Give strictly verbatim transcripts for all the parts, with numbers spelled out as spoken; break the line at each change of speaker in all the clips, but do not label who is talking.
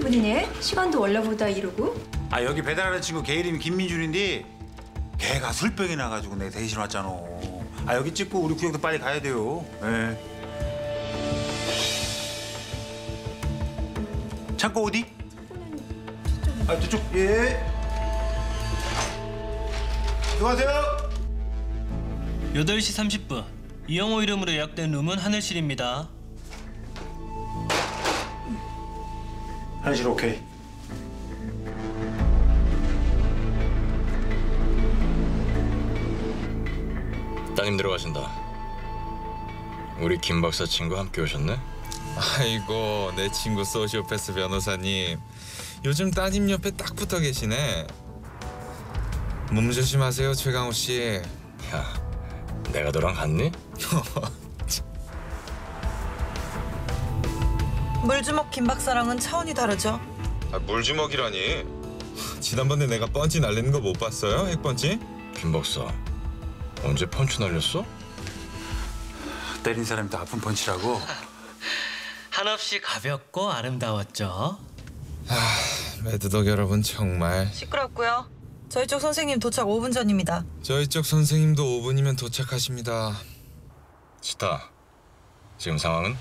바쁘네. 시간도 원래보다 이르고.
아 여기 배달하는 친구 걔 이름이 김민준인데 걔가 술병이 나가지고 내가 대신 왔잖아. 아 여기 찍고 우리 구역도 빨리 가야 돼요. 예. 창고 어디? 아 저쪽. 예. 수고하세요.
여덟 시 삼십 분 이영호 이름으로 예약된 룸은 하늘실입니다.
하늘실 오케이.
따님 들어가신다. 우리 김 박사 친구 함께 오셨네?
아이고, 내 친구 소시오패스 변호사님. 요즘 따님 옆에 딱 붙어 계시네. 몸 조심하세요, 최강호 씨.
야, 내가 너랑 갔니?
물주먹 김 박사랑은 차원이 다르죠.
아, 물주먹이라니. 지난번에 내가 펀치 날리는 거 못 봤어요? 핵펀치?
김 박사, 언제 펀치 날렸어?
때린 사람이 더 아픈 펀치라고.
한없이 가볍고 아름다웠죠.
아, 매드독 여러분 정말.
시끄럽고요. 저희 쪽 선생님 도착 오 분 전입니다.
저희 쪽 선생님도 오 분이면 도착하십니다.
스타, 지금 상황은?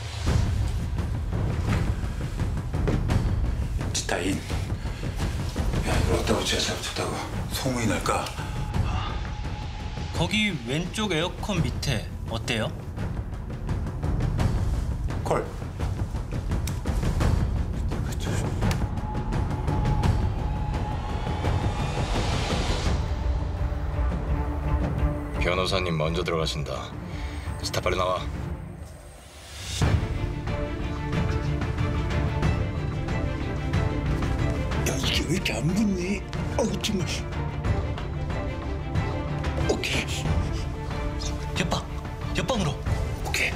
지타인. 야 이걸 어디다 붙여야 잘못했다고 소문이 날까?
거기 왼쪽 에어컨 밑에 어때요?
콜.
변호사님 먼저 들어가신다. 스타 빨리 나와.
야 이게 왜 이렇게 안 붙니? 어우 정말. 오케이.
옆방! 옆방으로!
오케이.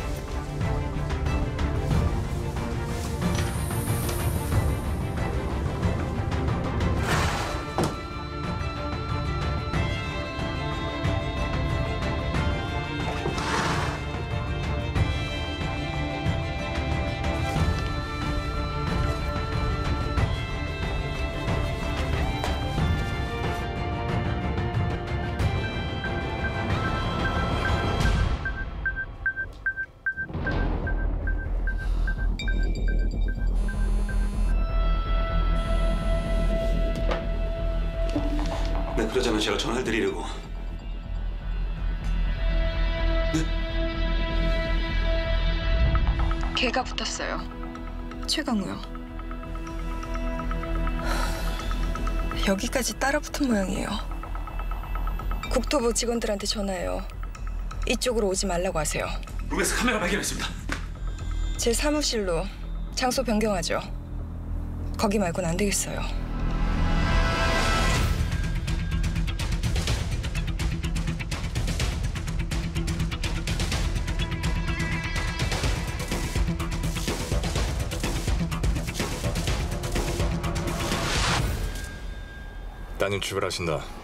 네, 그러자면 제가 전화를 드리려고. 네?
걔가 붙었어요. 최강우요. 여기까지 따라붙은 모양이에요. 국토부 직원들한테 전화해요. 이쪽으로 오지 말라고 하세요.
룸에서 카메라 발견했습니다.
제 사무실로 장소 변경하죠. 거기 말고는 안 되겠어요.
따님 출발하신다.